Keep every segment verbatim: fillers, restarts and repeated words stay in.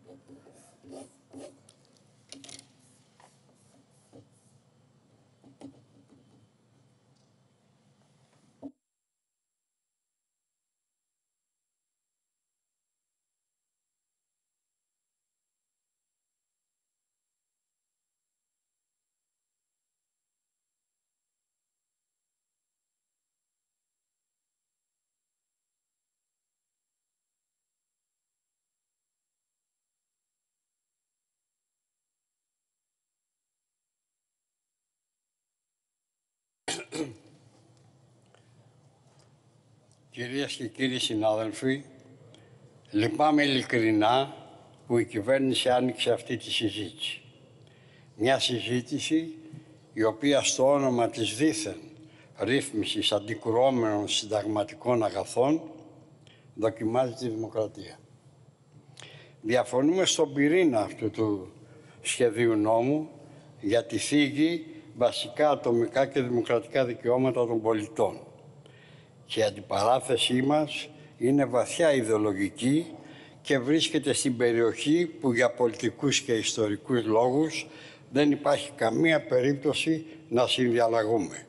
Κυρίες και κύριοι συνάδελφοι, λυπάμαι ειλικρινά που η κυβέρνηση άνοιξε αυτή τη συζήτηση. Μια συζήτηση η οποία στο όνομα της δήθεν ρύθμισης αντικρουόμενων συνταγματικών αγαθών δοκιμάζει τη δημοκρατία. Διαφωνούμε στον πυρήνα αυτού του σχεδίου νόμου γιατί θίγει βασικά ατομικά και δημοκρατικά δικαιώματα των πολιτών. Και η αντιπαράθεσή μας είναι βαθιά ιδεολογική και βρίσκεται στην περιοχή που για πολιτικούς και ιστορικούς λόγους δεν υπάρχει καμία περίπτωση να συνδιαλλαγούμε.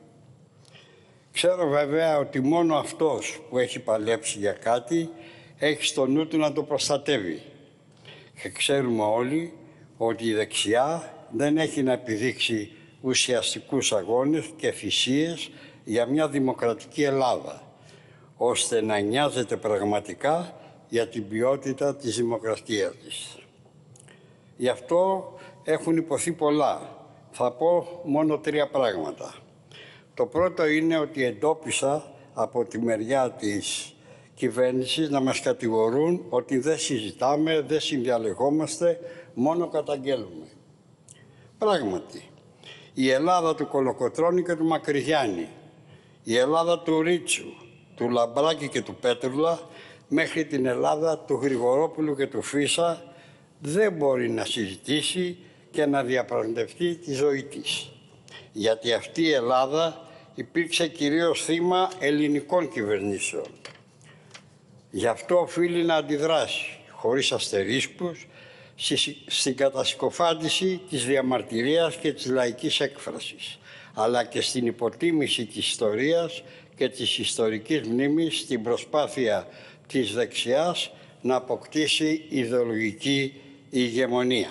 Ξέρω βέβαια ότι μόνο αυτός που έχει παλέψει για κάτι έχει στο νου του να το προστατεύει. Και ξέρουμε όλοι ότι η δεξιά δεν έχει να επιδείξει ουσιαστικούς αγώνες και θυσίες για μια δημοκρατική Ελλάδα, ώστε να νοιάζεται πραγματικά για την ποιότητα της δημοκρατίας της. Γι' αυτό έχουν υποθεί πολλά. Θα πω μόνο τρία πράγματα. Το πρώτο είναι ότι εντόπισα από τη μεριά της κυβέρνησης να μας κατηγορούν ότι δεν συζητάμε, δεν συνδιαλεγόμαστε, μόνο καταγγέλουμε. Πράγματι, η Ελλάδα του Κολοκοτρώνη και του Μακρυγιάννη, η Ελλάδα του Ρίτσου, του Λαμπράκη και του Πέτρουλα, μέχρι την Ελλάδα του Γρηγορόπουλου και του Φίσα, δεν μπορεί να συζητήσει και να διαπραγματευτεί τη ζωή της. Γιατί αυτή η Ελλάδα υπήρξε κυρίως θύμα ελληνικών κυβερνήσεων. Γι' αυτό οφείλει να αντιδράσει, χωρίς αστερίσκους, στην κατασκοφάντηση της διαμαρτυρίας και της λαϊκής έκφρασης, αλλά και στην υποτίμηση της ιστορίας και της ιστορικής μνήμης στην προσπάθεια της δεξιάς να αποκτήσει ιδεολογική ηγεμονία.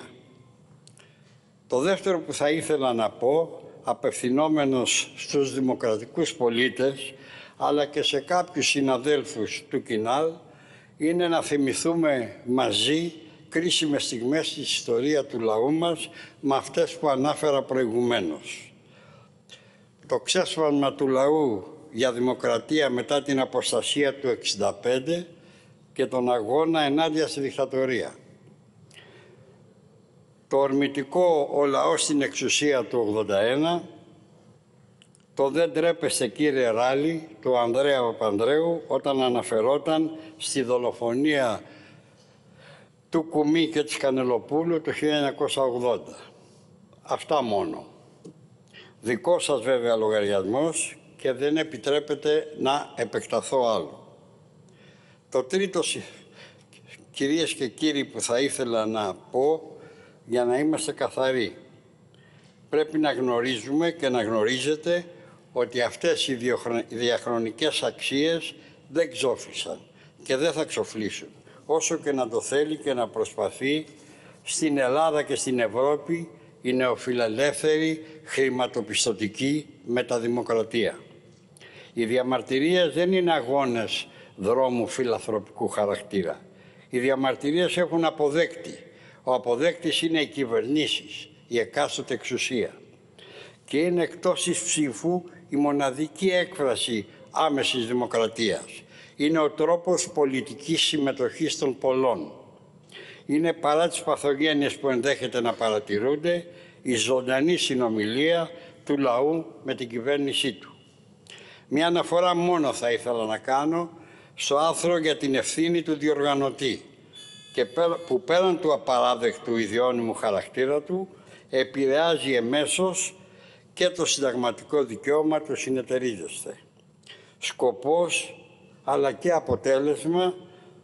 Το δεύτερο που θα ήθελα να πω, απευθυνόμενος στους δημοκρατικούς πολίτες, αλλά και σε κάποιους συναδέλφους του Κινάλ, είναι να θυμηθούμε μαζί κρίσιμες στιγμές της ιστορία του λαού μας με αυτές που ανάφερα προηγουμένως. Το ξέσπασμα του λαού για δημοκρατία μετά την αποστασία του εξήντα πέντε και τον αγώνα ενάντια στη δικτατορία. Το ορμητικό «Ο λαός στην εξουσία» του ογδόντα ένα, το «Δεν τρέπεστε κύριε Ράλη» του Ανδρέα Παπανδρέου όταν αναφερόταν στη δολοφονία του Κουμί και της Κανελοπούλου το χίλια εννιακόσια ογδόντα. Αυτά μόνο. Δικό σας βέβαια λογαριασμός και δεν επιτρέπεται να επεκταθώ άλλο. Το τρίτο, κυρίες και κύριοι, που θα ήθελα να πω για να είμαστε καθαροί. Πρέπει να γνωρίζουμε και να γνωρίζετε ότι αυτές οι διαχρονικές αξίες δεν ξόφλησαν και δεν θα ξοφλήσουν, όσο και να το θέλει και να προσπαθεί στην Ελλάδα και στην Ευρώπη η νεοφιλελεύθερη χρηματοπιστωτική μεταδημοκρατία. Οι διαμαρτυρίες δεν είναι αγώνες δρόμου φιλανθρωπικού χαρακτήρα. Οι διαμαρτυρίες έχουν αποδέκτη. Ο αποδέκτης είναι οι κυβερνήσεις, η εκάστοτε εξουσία. Και είναι εκτός της ψήφου η μοναδική έκφραση άμεσης δημοκρατίας. Είναι ο τρόπος πολιτικής συμμετοχής των πολλών. Είναι, παρά τις παθογένειες που ενδέχεται να παρατηρούνται, η ζωντανή συνομιλία του λαού με την κυβέρνησή του. Μια αναφορά μόνο θα ήθελα να κάνω στο άρθρο για την ευθύνη του διοργανωτή και που πέραν του απαράδεκτου ιδιώνυμου χαρακτήρα του επηρεάζει εμέσως και το συνταγματικό δικαίωμα του συνεταιρίζεστε. Σκοπός αλλά και αποτέλεσμα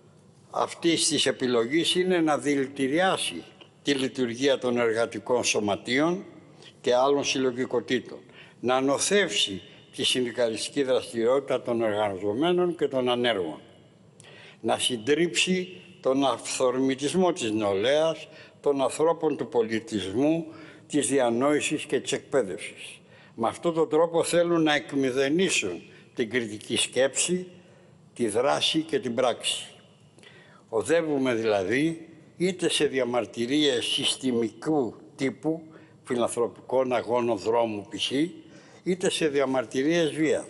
αυτής της επιλογής είναι να δηλητηριάσει τη λειτουργία των εργατικών σωματείων και άλλων συλλογικοτήτων, να ανοθεύσει τη συνδικαλιστική δραστηριότητα των εργαζομένων και των ανέργων, να συντρίψει τον αυθορμητισμό της νεολαίας, των ανθρώπων του πολιτισμού, της διανόησης και της εκπαίδευσης. Με αυτόν τον τρόπο θέλουν να εκμηδενήσουν την κριτική σκέψη, τη δράση και την πράξη. Οδεύουμε δηλαδή είτε σε διαμαρτυρίες συστημικού τύπου, φιλανθρωπικών αγώνων δρόμου π.χ., είτε σε διαμαρτυρίες βίας.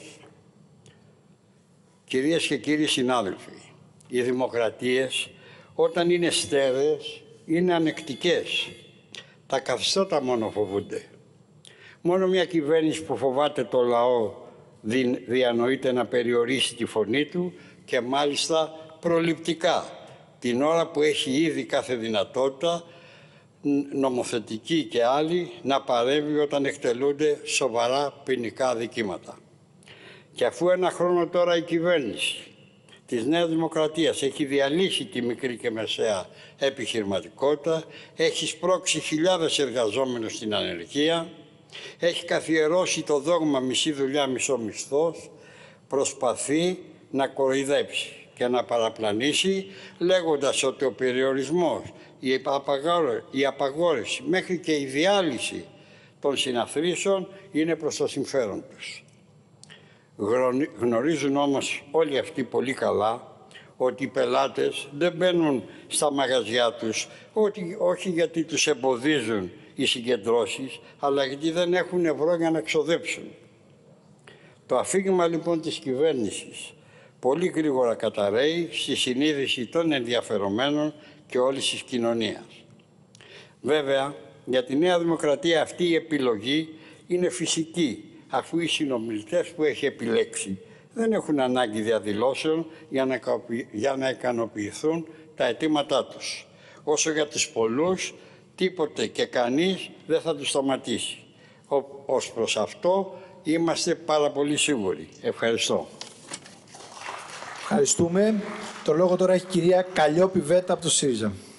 Κυρίες και κύριοι συνάδελφοι, οι δημοκρατίες όταν είναι στέρεες είναι ανεκτικές. Τα καθεστώτα μόνο φοβούνται. Μόνο μια κυβέρνηση που φοβάται το λαό διανοείται να περιορίσει τη φωνή του και μάλιστα προληπτικά, την ώρα που έχει ήδη κάθε δυνατότητα, νομοθετική και άλλη, να παρέμβει όταν εκτελούνται σοβαρά ποινικά αδικήματα. Και αφού ένα χρόνο τώρα η κυβέρνηση της Νέας Δημοκρατίας έχει διαλύσει τη μικρή και μεσαία επιχειρηματικότητα, έχει σπρώξει χιλιάδες εργαζόμενους στην ανεργία, έχει καθιερώσει το δόγμα μισή δουλειά, μισό μισθός, προσπαθεί να κοροϊδέψει και να παραπλανήσει, λέγοντας ότι ο περιορισμός, η απαγόρευση μέχρι και η διάλυση των συναθρήσεων είναι προς το συμφέρον τους. Γνωρίζουν όμως όλοι αυτοί πολύ καλά ότι οι πελάτες δεν μπαίνουν στα μαγαζιά τους ότι, όχι γιατί τους εμποδίζουν οι συγκεντρώσεις, αλλά γιατί δεν έχουν ευρώ για να εξοδέψουν. Το αφήγημα λοιπόν της κυβέρνησης πολύ γρήγορα καταρρέει στη συνείδηση των ενδιαφερομένων και όλης της κοινωνίας. Βέβαια, για τη Νέα Δημοκρατία αυτή η επιλογή είναι φυσική, αφού οι συνομιλητές που έχει επιλέξει δεν έχουν ανάγκη διαδηλώσεων για να, για να ικανοποιηθούν τα αιτήματά τους. Όσο για τους πολλούς, τίποτε και κανείς δεν θα τους σταματήσει. Ο, ως προς αυτό είμαστε πάρα πολύ σίγουροι. Ευχαριστώ. Ευχαριστούμε. Το λόγο τώρα έχει η κυρία Καλλιόπη Βέτα από το ΣΥΡΙΖΑ.